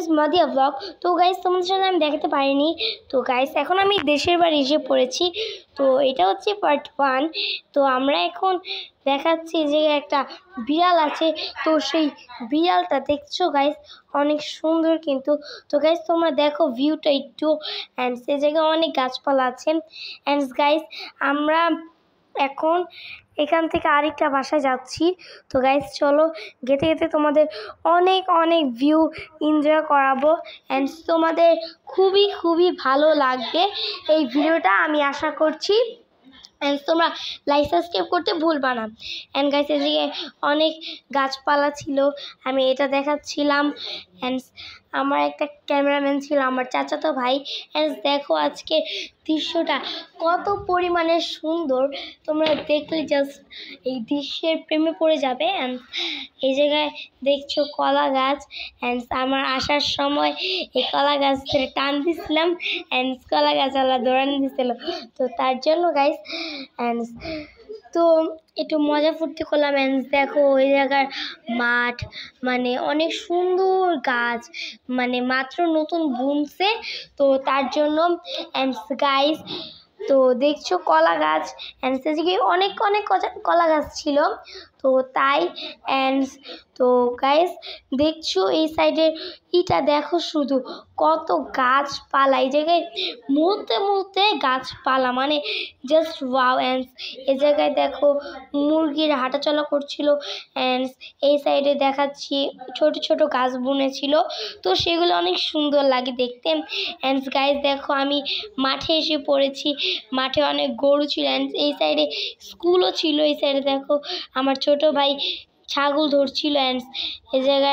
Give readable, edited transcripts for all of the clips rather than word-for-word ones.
Madiya blog. তো guys তোমাদের সাথে আমি দেখাতে পারিনি। তো গাইস এখন আমি দেশের বাড়ি এসে পড়েছি। তো এটা হচ্ছে পার্ট 1। তো আমরা এখন দেখাচ্ছি যে একটা বিড়াল আছে। তো সেই বিড়ালটা দেখছো গাইস অনেক সুন্দর কিন্তু। তো গাইস তোমরা দেখো ভিউটা একটু, অ্যান্ড সে জায়গায় অনেক গাছপালা আছে। অ্যান্ড গাইস আমরা এখন এখান থেকে আরেকটা বাসায় যাচ্ছি। তো গাইস চলো যেতে যেতে তোমাদের অনেক অনেক ভিউ এনজয় করাবো, অ্যান্ড তোমাদের খুবই খুবই ভালো লাগবে এই ভিডিওটা, আমি আশা করছি। অ্যান্ড তোমরা লাইক সাবস্ক্রাইব করতে ভুলবা না। অ্যান্ড গাইস এদিকে অনেক গাছপালা ছিল, আমি এটা দেখাচ্ছিলাম। অ্যান্ড আমার একটা ক্যামেরাম্যান ছিল আমার চাচাতো ভাই। অ্যান্ড দেখো আজকে দৃশ্যটা কত পরিমাণে সুন্দর, তোমরা দেখলে জাস্ট এই দৃশ্যের প্রেমে পড়ে যাবে। অ্যান্ড এই জায়গায় দেখছো কলা গাছ। অ্যান্ড আমার আসার সময় এই কলা গাছ ধরে টান দিছিলাম, অ্যান্ড কলা গাছওয়ালা দৌড়ান দিছিল। তো তার জন্য গাইস অ্যান্ড তো একটু মজা ফুর্তি করলাম। অ্যান্ড দেখো ওই জায়গার মাঠ, মানে অনেক সুন্দর গাছ, মানে মাত্র নতুন বুনছে। তো তার জন্য অ্যান্ড গাইস তো দেখছো কলা গাছ, অ্যান্ড সেদিকে অনেক অনেক কলা গাছ ছিল। তো তাই অ্যান্ড তো গাইস দেখছো এই সাইডে ইটা দেখো শুধু কত গাছপালা, এই জায়গায় মুহূর্তে মুহূর্তে গাছপালা, মানে জাস্ট ওয়াও। অ্যান্ড এই জায়গায় দেখো মুরগির হাঁটাচলা করছিল। অ্যান্ড এই সাইডে দেখাচ্ছি ছোট ছোট গাছ বুনেছিল, তো সেগুলো অনেক সুন্দর লাগে দেখতে। অ্যান্ড গাইস দেখো আমি মাঠে এসে পড়েছি, মাঠে অনেক গরু ছিল। অ্যান্ড এই সাইডে স্কুলও ছিল। এই সাইডে দেখো আমার ছোট ভাই ছাগল ধরছিল। অ্যান্ড এই জায়গায়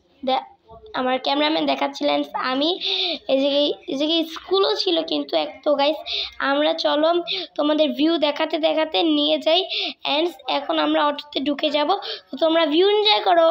আমার ক্যামেরাম্যান দেখাচ্ছিলেন। আমি এই জায়গায় স্কুলও ছিল কিন্তু এক। তো গাইস আমরা চলো তোমাদের ভিউ দেখাতে দেখাতে নিয়ে যাই। অ্যান্ড এখন আমরা অটোতে ঢুকে যাব, তো তোমরা ভিউ এনজয় করো।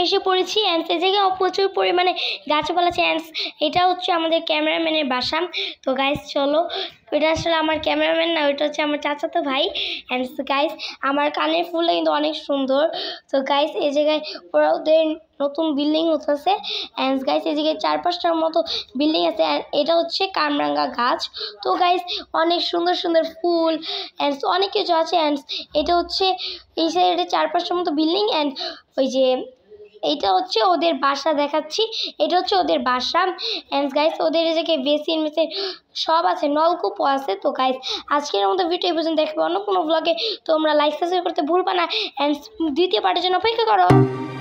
এসে পড়েছি অ্যান্ড এই জায়গায় প্রচুর পরিমাণে গাছপালা আছে অ্যান্ড এটা হচ্ছে আমাদের ক্যামেরাম্যানের বাসা। তো গাইস চলো, ওইটা আসলে আমার ক্যামেরাম্যান না, ওইটা হচ্ছে আমার চাচাতো ভাই। অ্যান্ড গাইস আমার কানের ফুলটা কিন্তু অনেক সুন্দর। তো গাইস এই জায়গায় ওদের নতুন বিল্ডিং হতেছে অ্যান্ড গাইস এই জায়গায় 4-5টার মতো বিল্ডিং আছে অ্যান্ড এটা হচ্ছে কামরাঙ্গা গাছ। তো গাইস অনেক সুন্দর সুন্দর ফুল অ্যান্ড অনেক কিছু আছে অ্যান্ড এটা হচ্ছে এই সাইডে 4-5টার মতো বিল্ডিং অ্যান্ড ওই যে এইটা হচ্ছে ওদের বাসা দেখাচ্ছি, এটা হচ্ছে ওদের বাসা অ্যান্ড গাইস ওদের এই জায়গায় বেসিন সব আছে, নলকূপও আছে। তো গাইস আজকের মতো ভিডিও এই পর্যন্ত দেখবে, অন্য কোনো ব্লগে তোমরা লাইক সাবস্ক্রাইব করতে ভুলবা না অ্যান্ড দ্বিতীয় পার্টের জন্য অপেক্ষা করো।